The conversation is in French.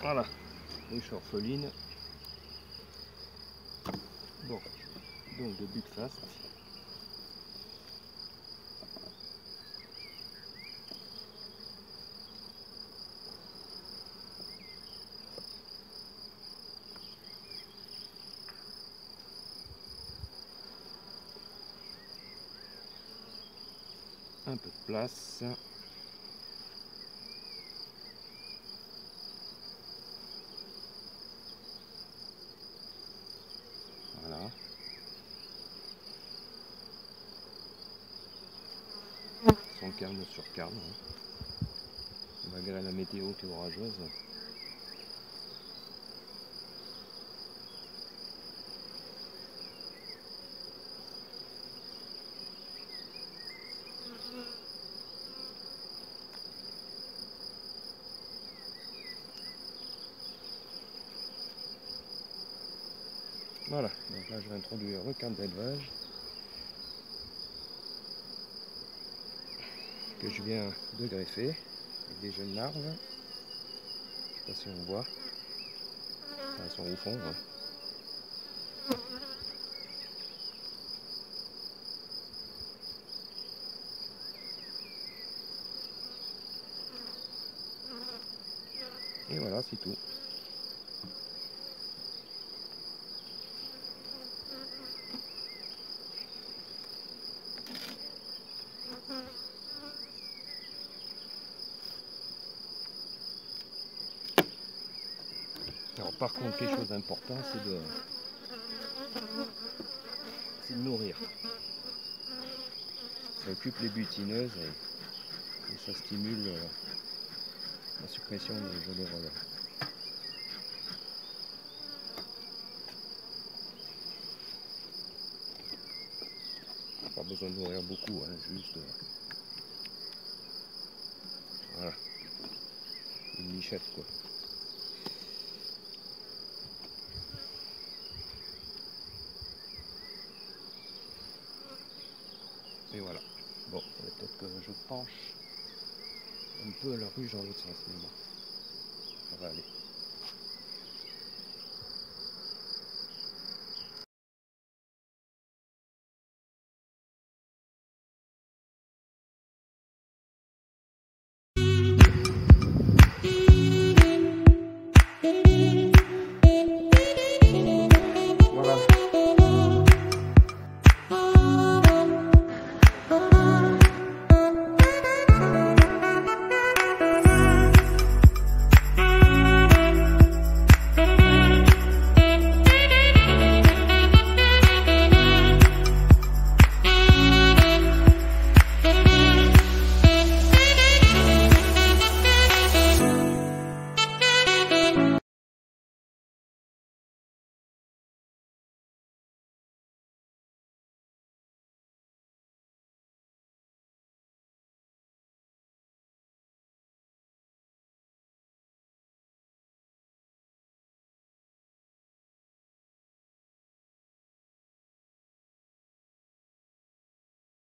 Voilà, ruche orpheline. Bon, donc de Buckfast. Un peu de place. Voilà. Sont calmes sur calme, hein. Malgré la météo qui est orageuse. Voilà, donc là je vais introduire un requin d'élevage que je viens de greffer avec des jeunes larves. Je sais pas si on voit. Elles sont au fond. Hein. Et voilà, c'est tout. Alors par contre, quelque chose d'important, c'est de nourrir. Ça occupe les butineuses et ça stimule la suppression des relais. Pas besoin de nourrir beaucoup, hein, juste voilà, une nichette quoi. Et voilà. Bon, peut-être que je penche un peu la ruche dans l'autre sens, mais bon, ça va aller.